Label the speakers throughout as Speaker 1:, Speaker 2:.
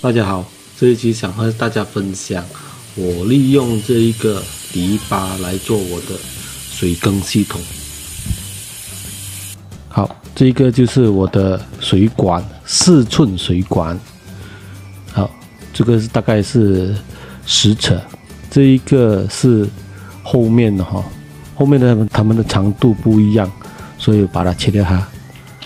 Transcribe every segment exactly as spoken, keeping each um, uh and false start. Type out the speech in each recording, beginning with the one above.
Speaker 1: 大家好，这一期想和大家分享我利用这一个篱笆来做我的水耕系统。好，这个就是我的水管，四寸水管。好，这个是大概是十尺，这一个是后面的哈，后面的它们的长度不一样，所以把它切掉它。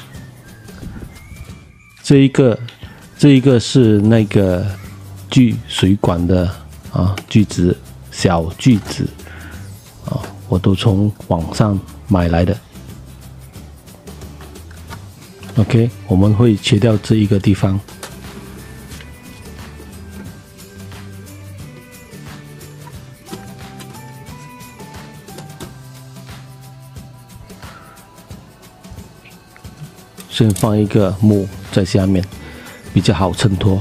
Speaker 1: 这一个。这一个是那个锯水管的啊锯子，小锯子啊，我都从网上买来的。OK， 我们会切掉这一个地方。先放一个木在下面。比较好衬托。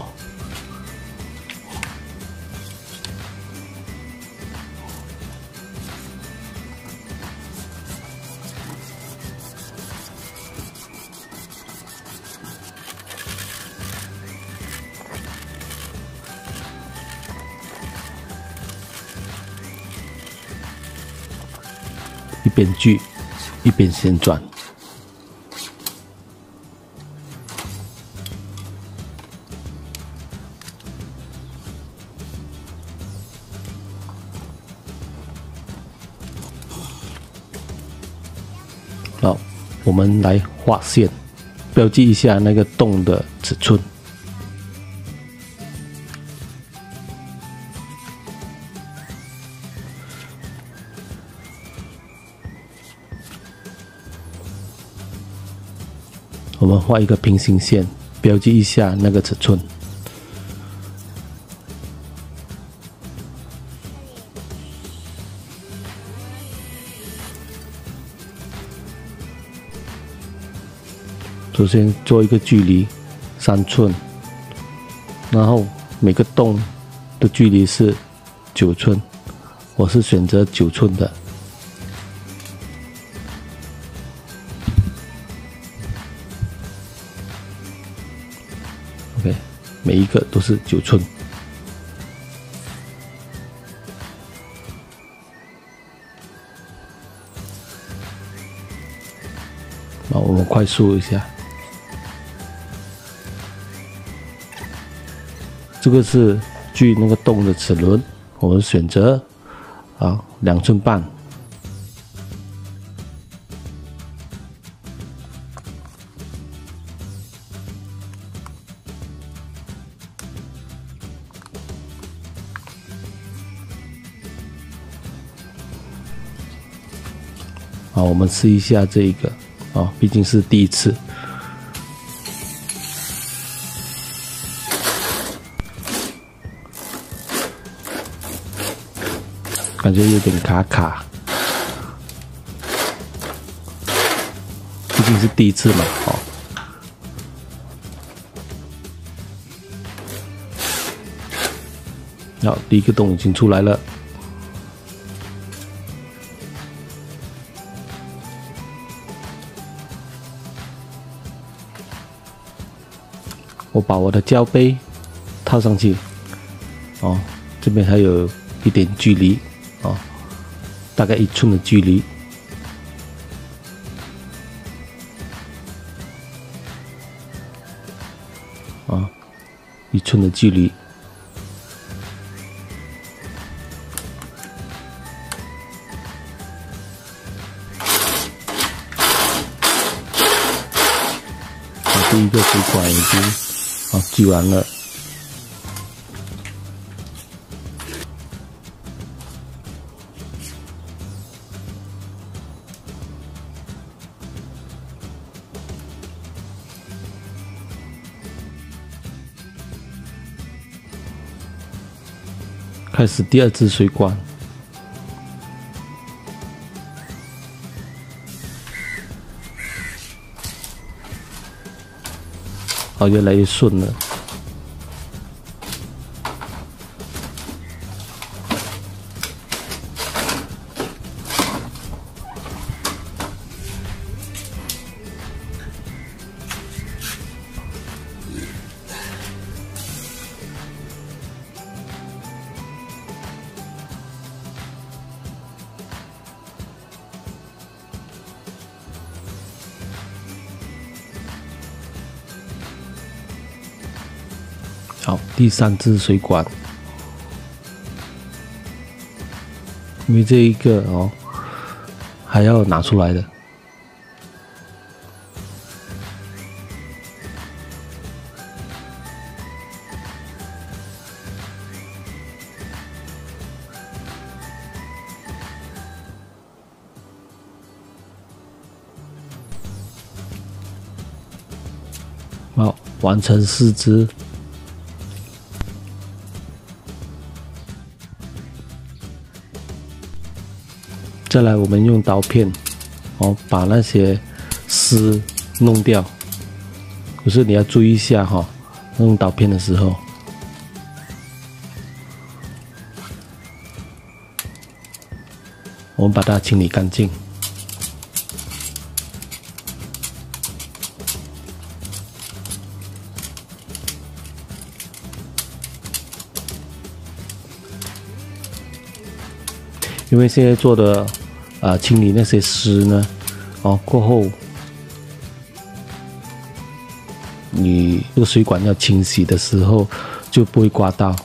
Speaker 1: 一边锯，一边旋转。好，我们来画线，标记一下那个洞的尺寸。我们画一个平行线，标记一下那个尺寸。首先做一个距离三寸，然后每个洞的距离是九寸，我是选择九寸的。OK， 每一个都是九寸。好，我们快速一下。这个是锯那个洞的齿轮，我们选择啊两寸半。好，我们试一下这一个啊，毕竟是第一次。感觉有点卡卡，毕竟是第一次嘛，哦。好，第一个洞已经出来了。我把我的胶杯套上去，哦，这边还有一点距离。哦，大概一寸的距离，啊，一寸的距离，啊，第一个水管已经啊锯完了。开始第二支水管，好，越来越顺了。 好，第三支水管，因为这一个哦还要拿出来的。好，完成四支。再来，我们用刀片，哦，把那些丝弄掉。可是你要注意一下哈、哦，用刀片的时候，我们把它清理干净。因为现在做的啊、呃、清理那些丝呢，哦过后，你这个水管要清洗的时候就不会刮到。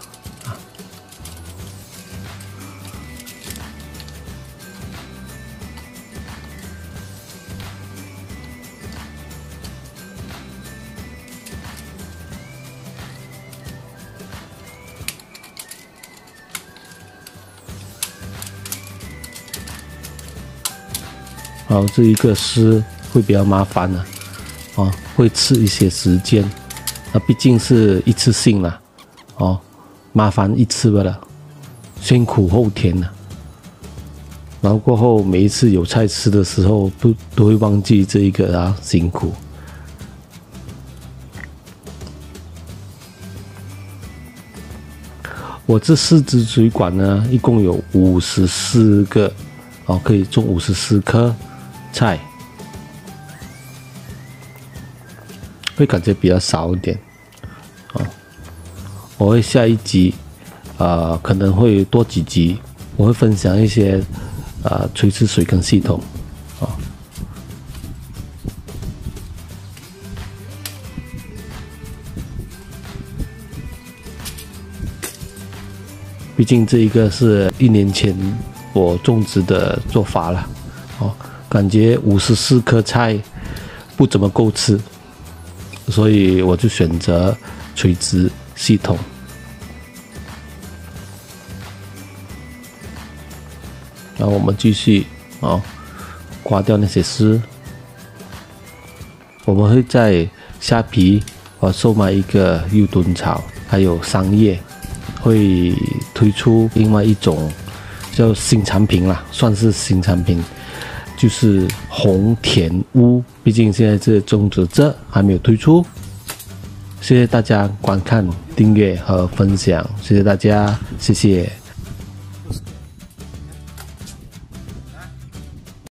Speaker 1: 好，这一个丝会比较麻烦的，哦，会吃一些时间，那毕竟是一次性啦，哦，麻烦一次罢了，先苦后甜了。然后过后每一次有菜吃的时候，都都会忘记这一个啊辛苦。我这四支水管呢，一共有五十四个，哦，可以种五十四颗菜，会感觉比较少一点，啊、哦，我会下一集，啊、呃，可能会多几集，我会分享一些，啊、呃，垂直水耕系统，啊、哦。毕竟这一个是一年前我种植的做法了，哦，感觉五十四颗菜不怎么够吃，所以我就选择垂直系统。然后我们继续哦，刮掉那些丝。我们会在虾皮哦售卖一个幼墩草，还有桑叶。会推出另外一种叫新产品啦，算是新产品，就是红田乌。毕竟现在这种植者还没有推出。谢谢大家观看、订阅和分享，谢谢大家，谢谢。